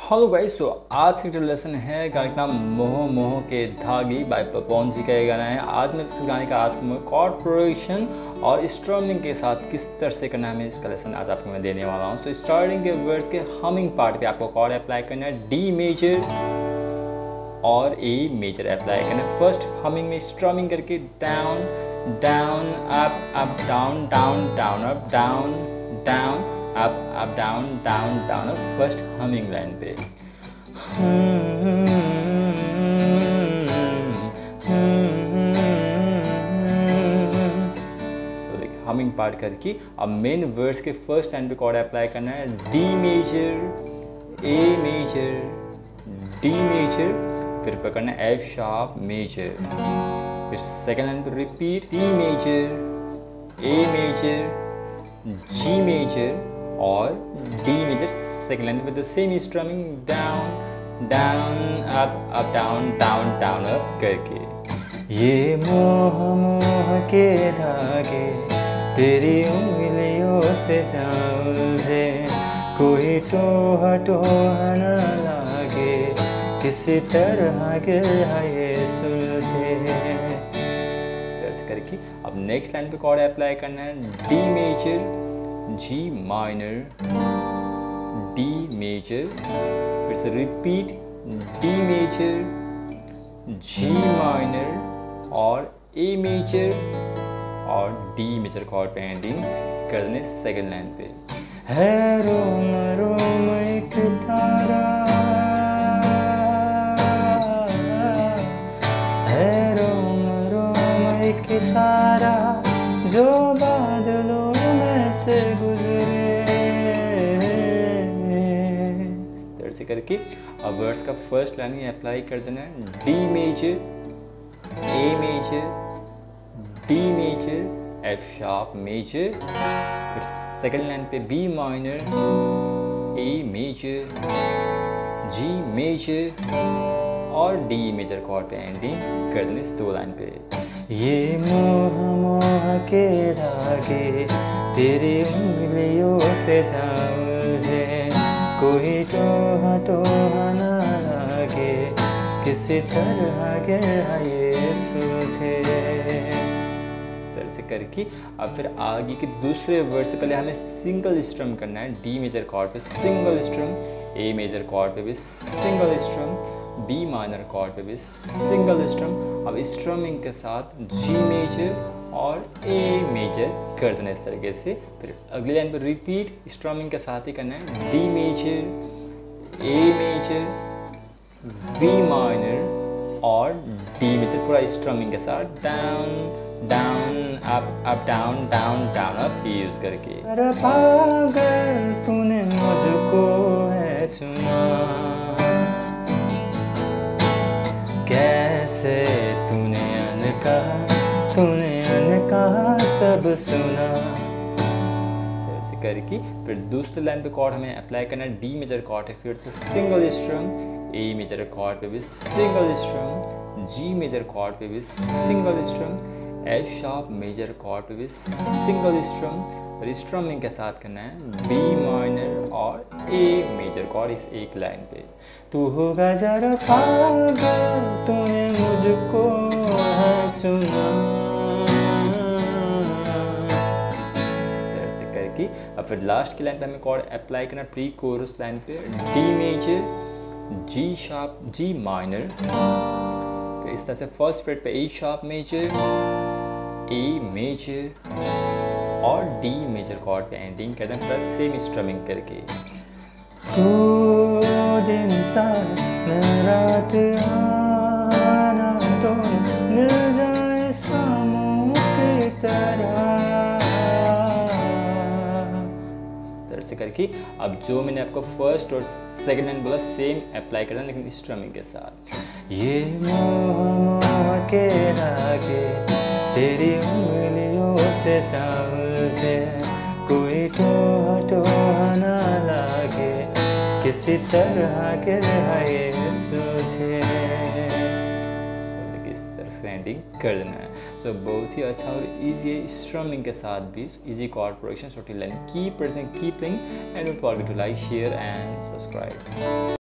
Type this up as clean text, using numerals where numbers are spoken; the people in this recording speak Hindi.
हेलो गाइस, तो आज की जो लेसन है गाने का नाम मोह मोह के धागे बाय पवन जी का ये गाना है। आज मैं इस गाने का आज मैं कॉर्ड प्रोग्रेशन और स्ट्रमिंग के साथ किस तरह से करना है मैं इसका लेसन आज आपको मैं देने वाला हूँ। सो स्टार्टिंग के वर्ड्स के हमिंग पार्ट पे आपको कॉर्ड अप्लाई करना है, डी मेजर और ए मेजर अप्लाई करना है। फर्स्ट हमिंग में स्ट्रमिंग करके down down up up down down down up down down up up down down down up first humming line पे। सो देखिए हमिंग पार्ट करके अब मेन वर्ड्स के फर्स्ट लाइन पे कॉर्ड अप्लाई करना है, D major A major D major, फिर पकड़ना है एफ शार्प मेजर, फिर सेकेंड लाइन पे repeat D major A major G major और D major second line with the same strumming down down up down down down up करके। ये मोह मोह के धागे तेरी उंगलियों से जाऊंजे, कोई टोह टोह न लागे, किसी तरह गिर ये सुलझे। करके अब नेक्स्ट लाइन पे कॉर्ड अप्लाई करना है, D major G minor D major, फिर से repeat D major G minor और ए मेजर और डी मेजर कॉर्ड पे एंडिंग कर देने सेकेंड लाइन पे। है रोम रोम एक तारा, है रोम रोम एक तारा जो बादलों में से गुजरे। इस तरह से करके अब वर्ड्स का फर्स्ट लाइन ही अप्लाई कर देना है, D major A major D major F sharp major, फिर सेकेंड लाइन पे B minor A major G major और डी मेजर कॉर्ड पे एंडिंग कर देने इस दो लाइन पे। ये मोह मोह के धागे तेरी उंगलियों से जाऊंजे, कोई टोह टोह न लागे, किसी तरह गिर ये सूझे। इस तरह से करके अब फिर आगे के दूसरे वर्ड से पहले हमें सिंगल स्ट्रम करना है, डी मेजर कॉर्ड पे single strum, A major chord पे भी single strum, B minor chord पे भी सिंगल स्ट्रम। अब स्ट्रमिंग के साथ जी मेजर और ए मेजर कर देना इस तरीके से। फिर अगली लाइन पर रिपीट स्ट्रमिंग के साथ ही करना है, D major A major B minor और डी मेजर पूरा स्ट्रमिंग के साथ down down up down down down up use करके। अरे पागल तूने मुझको है चुना, कैसे तूने अनकहा सब सुना। ऐसे करके फिर दूसरे लाइन पे कॉर्ड हमें अप्लाई करना है, डी मेजर कॉर्ड है, फिर से single strum, A major chord पे भी single strum, G major chord पे भी single strum, F sharp major chord पे भी सिंगल स्ट्रम, और स्ट्रमिंग के साथ करना है बी माइनर और ए मेजर कॉर्ड इस एक लाइन पे। तू होगा जरा पागल तूने मुझको है चुना। इस तरह से करके अब फिर लास्ट की लाइन पे हमें कॉर्ड अप्लाई करना प्री कोरस लाइन पे, D major G sharp G minor, तो इस तरह से फर्स्ट फ्रेट पे A sharp major A major और डी मेजर कॉर्ड पे एंडिंग कर दें प्लस सेम स्ट्रमिंग करके। दिन साथ में रात आना तो मिल जाए शामों की तरह। इस तरह से करके अब जो मैंने आपको फर्स्ट और सेकंड लाइन बोला सेम अप्लाई करना लेकिन स्ट्रमिंग के साथ। ये मोह मोह के धागे तेरी उंगलियों से जाऊंजे, कोई टोह टोह न लागे, किसी तरह गिर ये सूझे। इस तरह से एंडिंग कर देना है। सो बहुत ही अच्छा और इजी है स्ट्रमिंग के साथ भी easy chord progression. So till then keep pressing, keep playing and don't forget to like, share and subscribe.